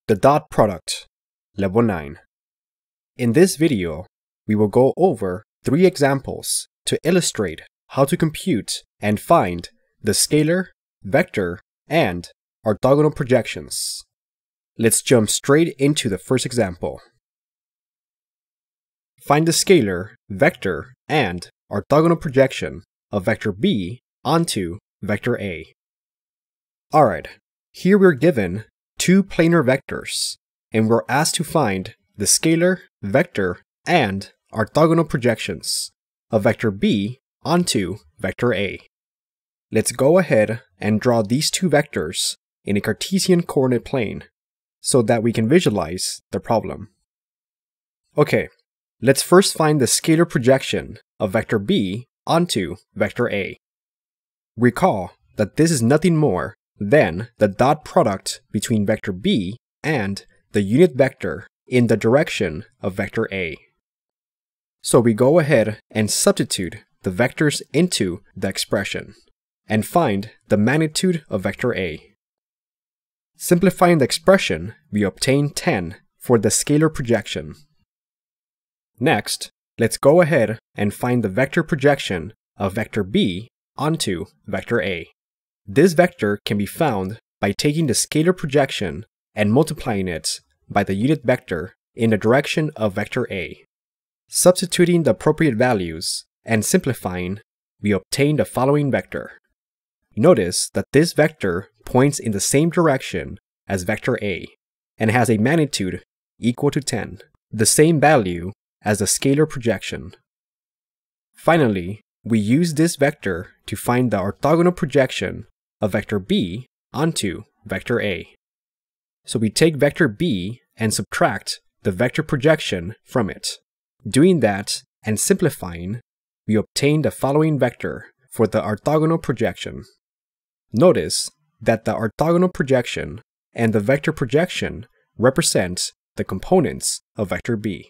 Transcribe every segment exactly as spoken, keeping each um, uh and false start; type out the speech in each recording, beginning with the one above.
The dot product, level nine. In this video, we will go over three examples to illustrate how to compute and find the scalar, vector, and orthogonal projections. Let's jump straight into the first example. Find the scalar, vector, and orthogonal projection of vector B onto vector A. Alright, here we're given two planar vectors, and we're asked to find the scalar, vector, and orthogonal projections of vector B onto vector A. Let's go ahead and draw these two vectors in a Cartesian coordinate plane so that we can visualize the problem. Okay, let's first find the scalar projection of vector B onto vector A. Recall that this is nothing more than the dot product between vector B and the unit vector in the direction of vector A. So we go ahead and substitute the vectors into the expression and find the magnitude of vector A. Simplifying the expression, we obtain ten for the scalar projection. Next, let's go ahead and find the vector projection of vector B onto vector A. This vector can be found by taking the scalar projection and multiplying it by the unit vector in the direction of vector A. Substituting the appropriate values and simplifying, we obtain the following vector. Notice that this vector points in the same direction as vector A and has a magnitude equal to ten, the same value as the scalar projection. Finally, we use this vector to find the orthogonal projection of vector B onto vector A. So we take vector B and subtract the vector projection from it. Doing that and simplifying, we obtain the following vector for the orthogonal projection. Notice that the orthogonal projection and the vector projection represent the components of vector B.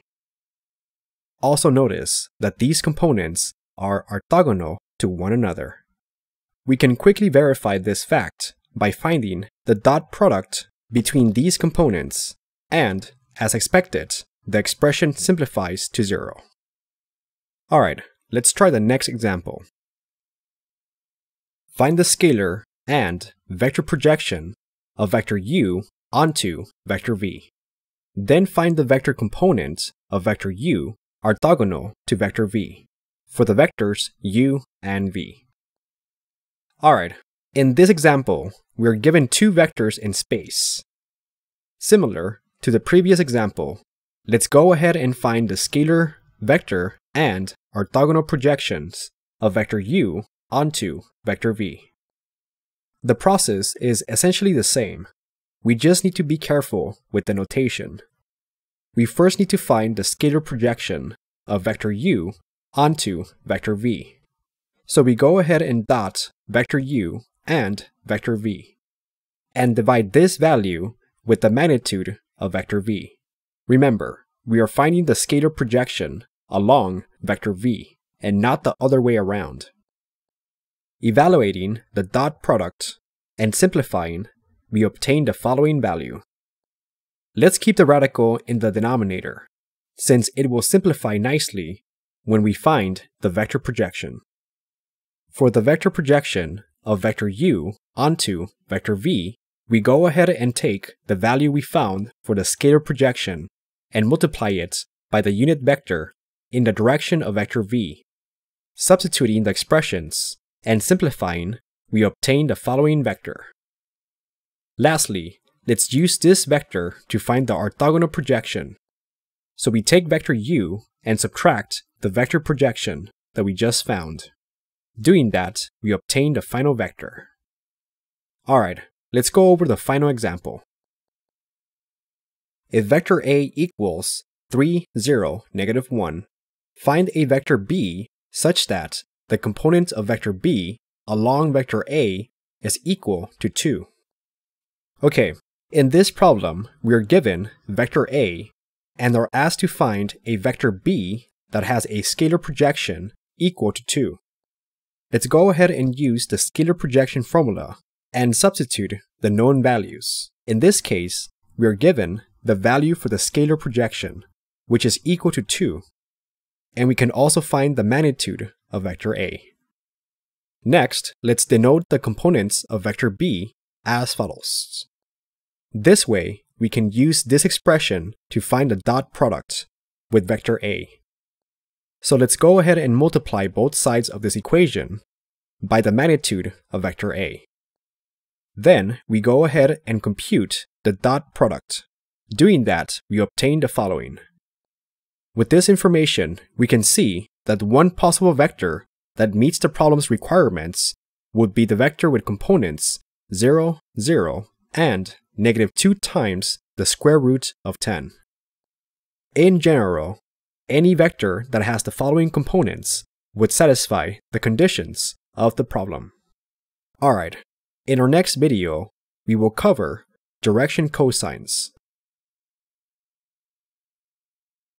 Also notice that these components are orthogonal to one another. We can quickly verify this fact by finding the dot product between these components, and, as expected, the expression simplifies to zero. Alright, let's try the next example. Find the scalar and vector projection of vector u onto vector v. Then find the vector component of vector u orthogonal to vector v for the vectors u and v. Alright, in this example, we are given two vectors in space. Similar to the previous example, let's go ahead and find the scalar, vector, and orthogonal projections of vector u onto vector v. The process is essentially the same. We just need to be careful with the notation. We first need to find the scalar projection of vector u onto vector v. So we go ahead and dot vector u and vector v, and divide this value with the magnitude of vector v. Remember, we are finding the scalar projection along vector v, and not the other way around. Evaluating the dot product and simplifying, we obtain the following value. Let's keep the radical in the denominator, since it will simplify nicely when we find the vector projection. For the vector projection of vector u onto vector v, we go ahead and take the value we found for the scalar projection and multiply it by the unit vector in the direction of vector v. Substituting the expressions and simplifying, we obtain the following vector. Lastly, let's use this vector to find the orthogonal projection. So we take vector u and subtract the vector projection that we just found. Doing that, we obtain the final vector. Alright, let's go over the final example. If vector A equals three, zero, negative one, find a vector B such that the component of vector B along vector A is equal to two. Okay, in this problem, we are given vector A and are asked to find a vector B that has a scalar projection equal to two. Let's go ahead and use the scalar projection formula and substitute the known values. In this case, we are given the value for the scalar projection, which is equal to two, and we can also find the magnitude of vector A. Next, let's denote the components of vector B as follows. This way, we can use this expression to find the dot product with vector A. So let's go ahead and multiply both sides of this equation by the magnitude of vector A. Then we go ahead and compute the dot product. Doing that, we obtain the following. With this information, we can see that one possible vector that meets the problem's requirements would be the vector with components zero, zero, and negative two times the square root of ten. In general, any vector that has the following components would satisfy the conditions of the problem. Alright, in our next video, we will cover direction cosines.